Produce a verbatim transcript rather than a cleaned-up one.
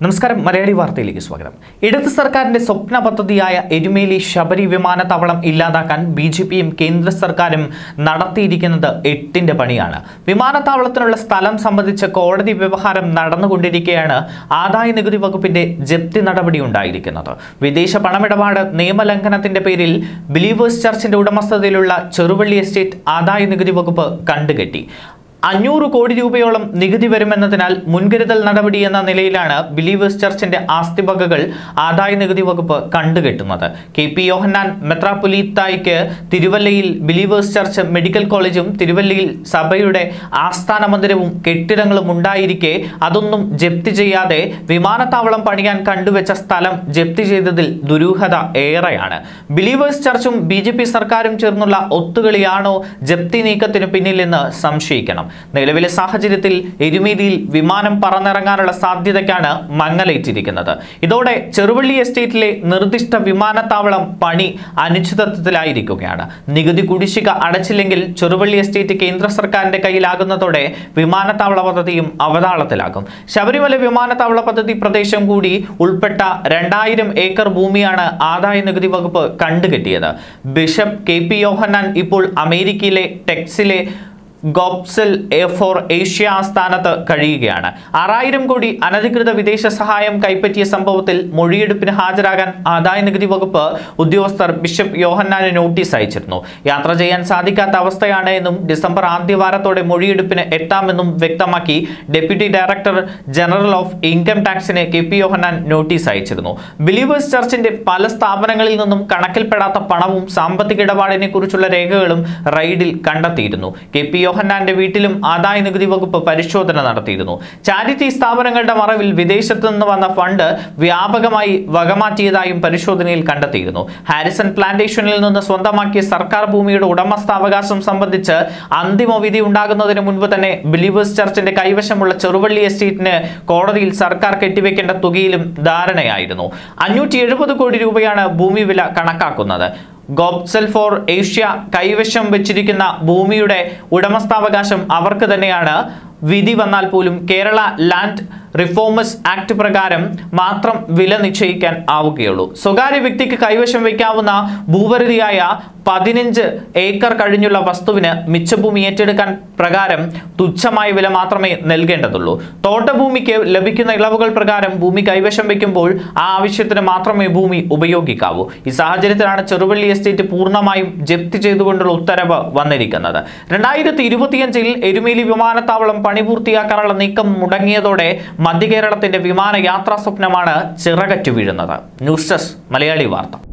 നമസ്കാരം മലയാളി വാർത്തയിലേക്ക് സ്വാഗതം. ഇടത് സർക്കാരിന്റെ സ്വപ്ന പദ്ധതിയായ എരുമേലി ശബരി വിമാനത്താവളം ഇല്ലാതാക്കാൻ ബി ജെ പിയും കേന്ദ്ര സർക്കാരും നടത്തിയിരിക്കുന്നത് എട്ടിന്റെ പണിയാണ്. വിമാനത്താവളത്തിനുള്ള സ്ഥലം സംബന്ധിച്ച കോടതി വ്യവഹാരം നടന്നുകൊണ്ടിരിക്കെയാണ് ആദായ നികുതി വകുപ്പിന്റെ ജപ്തി നടപടി ഉണ്ടായിരിക്കുന്നത്. വിദേശ പണമിടപാട് നിയമലംഘനത്തിന്റെ പേരിൽ ബിലീവേഴ്സ് ചർച്ചിന്റെ ഉടമസ്ഥതയിലുള്ള ചെറുവള്ളി എസ്റ്റേറ്റ് ആദായ നികുതി വകുപ്പ് കണ്ടുകെട്ടി. അഞ്ഞൂറ് കോടി രൂപയോളം നികുതി വരുമെന്നതിനാൽ മുൻകരുതൽ നടപടി എന്ന നിലയിലാണ് ബിലീവേഴ്സ് ചർച്ചിന്റെ ആസ്തിവകകൾ ആദായ നികുതി വകുപ്പ് കണ്ടുകെട്ടുന്നത്. കെ പി യോഹന്നാൻ മെത്രാപ്പൊലീത്തായ്ക്ക് തിരുവല്ലയിൽ ബിലീവേഴ്സ് ചർച്ച് മെഡിക്കൽ കോളേജും തിരുവല്ലയിൽ സഭയുടെ ആസ്ഥാന മന്ദിരവും കെട്ടിടങ്ങളും ഉണ്ടായിരിക്കെ അതൊന്നും ജപ്തി ചെയ്യാതെ വിമാനത്താവളം പണിയാൻ കണ്ടുവച്ച സ്ഥലം ജപ്തി ചെയ്തതിൽ ദുരൂഹത ഏറെയാണ്. ബിലീവേഴ്സ് ചർച്ചും ബി ജെ പി സർക്കാരും ചേർന്നുള്ള ഒത്തുകളിയാണോ ജപ്തി നീക്കത്തിനു പിന്നിലെന്ന് സംശയിക്കണം. നിലവിലെ സാഹചര്യത്തിൽ എരുമേലിയിൽ വിമാനം പറന്നിറങ്ങാനുള്ള സാധ്യതയ്ക്കാണ് മങ്ങലേറ്റിരിക്കുന്നത്. ഇതോടെ ചെറുവള്ളി എസ്റ്റേറ്റിലെ നിർദ്ദിഷ്ട വിമാനത്താവളം പണി അനിശ്ചിതത്വത്തിലായിരിക്കുകയാണ്. നികുതി കുടിശ്ശിക അടച്ചില്ലെങ്കിൽ ചെറുവള്ളി എസ്റ്റേറ്റ് കേന്ദ്ര സർക്കാരിന്റെ കയ്യിലാകുന്നതോടെ വിമാനത്താവള പദ്ധതിയും അവതാളത്തിലാകും. ശബരിമല വിമാനത്താവള പദ്ധതി പ്രദേശം കൂടി ഉൾപ്പെട്ട രണ്ടായിരം ഏക്കർ ഭൂമിയാണ് ആദായ നികുതി വകുപ്പ് കണ്ടുകെട്ടിയത്. ബിഷപ്പ് കെ പി യോഹന്നാൻ ഇപ്പോൾ അമേരിക്കയിലെ ടെക്സിലെ ഗോപ്സൽ ഫോർ ഏഷ്യ ആസ്ഥാനത്ത് കഴിയുകയാണ്. ആറായിരം കോടി അനധികൃത വിദേശ സഹായം കൈപ്പറ്റിയ സംഭവത്തിൽ മൊഴിയെടുപ്പിന് ഹാജരാകാൻ ആദായ നികുതി വകുപ്പ് ഉദ്യോഗസ്ഥർ ബിഷപ്പ് യോഹന്നാന് നോട്ടീസ് അയച്ചിരുന്നു. യാത്ര ചെയ്യാൻ സാധിക്കാത്ത അവസ്ഥയാണ് എന്നും ഡിസംബർ ആദ്യവാരത്തോടെ മൊഴിയെടുപ്പിന് എത്താമെന്നും വ്യക്തമാക്കി deputy director general of income ടാക്സിന് കെ പി യോഹന്നാൻ നോട്ടീസ് അയച്ചിരുന്നു. ബിലീവേഴ്സ് ചർച്ചിന്റെ പല സ്ഥാപനങ്ങളിൽ നിന്നും കണക്കിൽപ്പെടാത്ത പണവും സാമ്പത്തിക ഇടപാടിനെ കുറിച്ചുള്ള രേഖകളും റെയ്ഡിൽ കണ്ടെത്തിയിരുന്നു. കെ പി യോഹന്നാന്റെ വീട്ടിലും ആദായ നികുതി വകുപ്പ് പരിശോധന നടത്തിയിരുന്നു. ചാരിറ്റി സ്ഥാപനങ്ങളുടെ മറവിൽ വിദേശത്തു നിന്ന് വന്ന ഫണ്ട് വ്യാപകമായി വകമാറ്റിയതായും പരിശോധനയിൽ കണ്ടെത്തിയിരുന്നു. ഹാരിസൺ പ്ലാന്റേഷനിൽ നിന്ന് സ്വന്തമാക്കിയ സർക്കാർ ഭൂമിയുടെ ഉടമസ്ഥാവകാശം സംബന്ധിച്ച് അന്തിമ വിധി ഉണ്ടാകുന്നതിന് മുൻപ് തന്നെ ബിലീവേഴ്സ് ചർച്ചിന്റെ കൈവശമുള്ള ചെറുവള്ളി എസ്റ്റേറ്റിന് കോടതിയിൽ സർക്കാർ കെട്ടിവെക്കേണ്ട തുകയിലും ധാരണയായിരുന്നു. അഞ്ഞൂറ്റി എഴുപത് കോടി രൂപയാണ് ഭൂമി വില കണക്കാക്കുന്നത്. ഗോപ്സൽ ഫോർ ഏഷ്യ കൈവശം വെച്ചിരിക്കുന്ന ഭൂമിയുടെ ഉടമസ്ഥാവകാശം അവർക്ക് തന്നെയാണ്. വിധി വന്നാൽ പോലും കേരള ലാൻഡ് റിഫോമേഴ്സ് ആക്ട് പ്രകാരം മാത്രം വില നിശ്ചയിക്കാൻ ആവുകയുള്ളൂ. സ്വകാര്യ വ്യക്തിക്ക് കൈവശം വയ്ക്കാവുന്ന ഭൂപരിധിയായ പതിനഞ്ച് ഏക്കർ കഴിഞ്ഞുള്ള വസ്തുവിന് മിച്ചഭൂമി ഏറ്റെടുക്കാൻ പ്രകാരം തുച്ഛമായ വില മാത്രമേ നൽകേണ്ടതുള്ളൂ. തോട്ടഭൂമിക്ക് ലഭിക്കുന്ന ഇളവുകൾ പ്രകാരം ഭൂമി കൈവശം വയ്ക്കുമ്പോൾ ആ ആവശ്യത്തിന് മാത്രമേ ഭൂമി ഉപയോഗിക്കാവൂ. ഈ സാഹചര്യത്തിലാണ് ചെറുവള്ളി എസ്റ്റേറ്റ് പൂർണ്ണമായും ജപ്തി ചെയ്തുകൊണ്ടുള്ള ഉത്തരവ് വന്നിരിക്കുന്നത്. രണ്ടായിരത്തി ഇരുപത്തിയഞ്ചിൽ എരുമേലി വിമാനത്താവളം പണി പൂർത്തിയാക്കാനുള്ള നീക്കം മുടങ്ങിയതോടെ മധ്യ കേരളത്തിന്റെ വിമാനയാത്രാ സ്വപ്നമാണ് ചിറകറ്റു വീഴുന്നത്. ന്യൂസ് ഡെസ്ക് മലയാളി വാർത്ത.